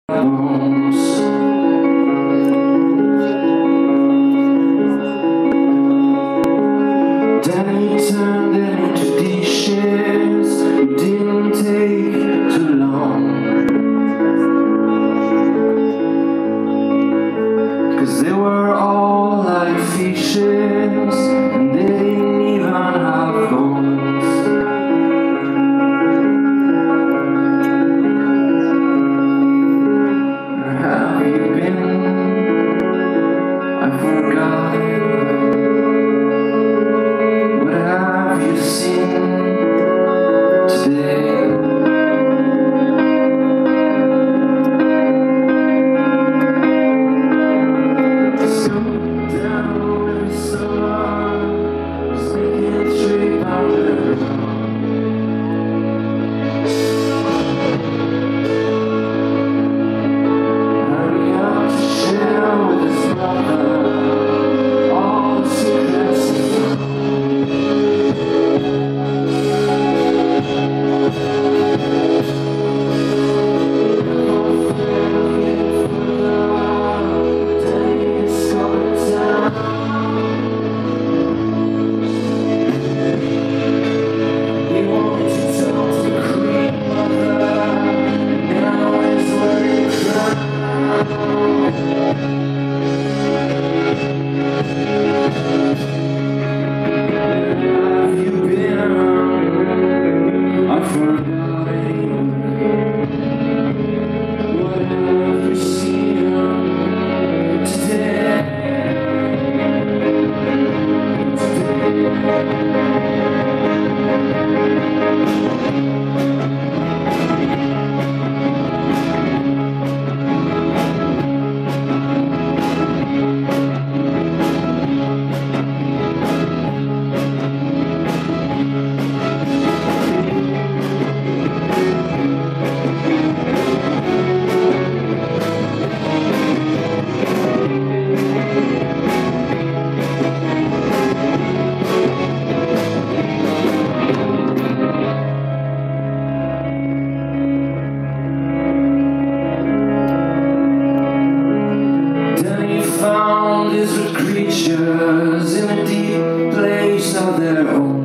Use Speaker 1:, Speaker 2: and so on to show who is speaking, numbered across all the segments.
Speaker 1: bones. Then he turned them into dishes. It didn't take too long, 'cause they were all like fishes, and they didn't even have bones. Where have you been? I forgot. What have you seen today? Found lizard creatures in a deep place of their own.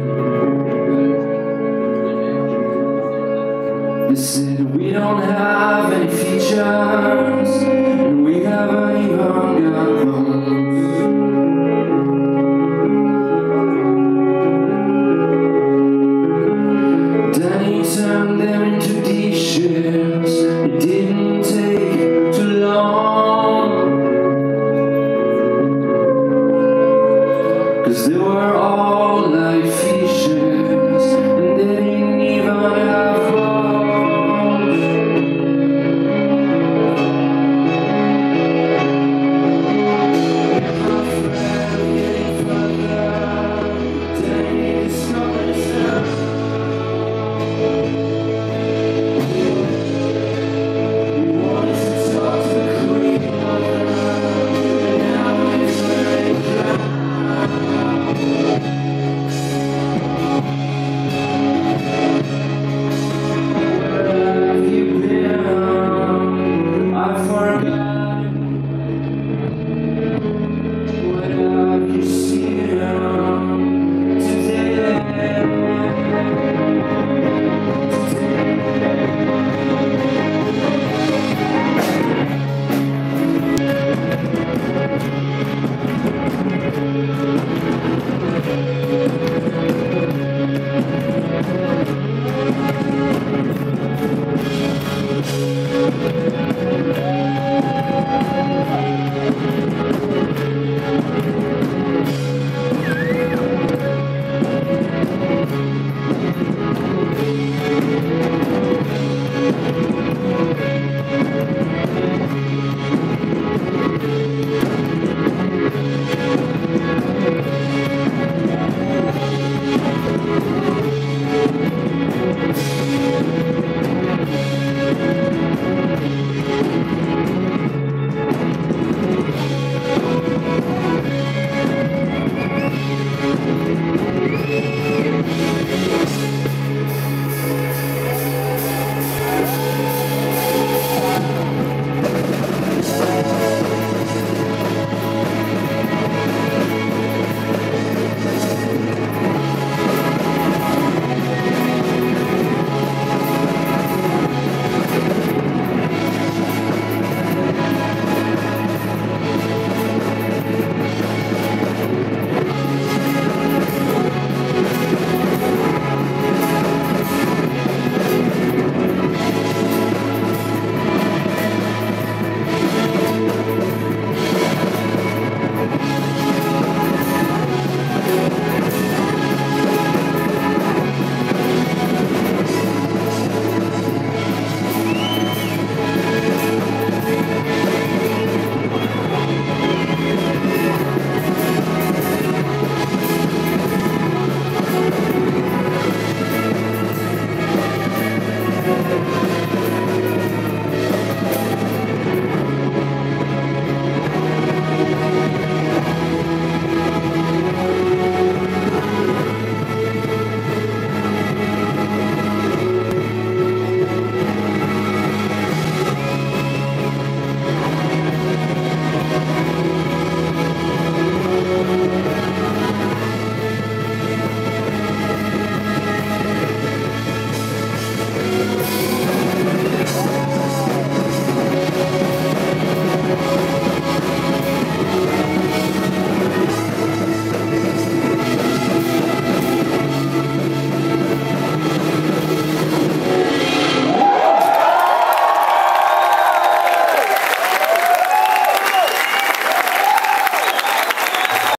Speaker 1: They said we don't have any features, and we haven't even got bones. Then he turned them into dishes. It didn't take too long, 'cause they were all like fishes, and they didn't even have bones. My friend getting further, then he discovered himself. We wanted to talk to the Queen Mother, and now it's very dry. Thank you.